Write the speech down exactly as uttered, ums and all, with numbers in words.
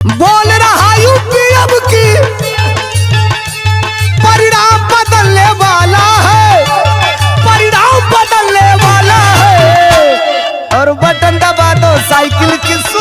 बोल रहा यूपी अब की परिणाम बदलने वाला है, परिणाम बदलने वाला है। और बटन दबा दो साइकिल की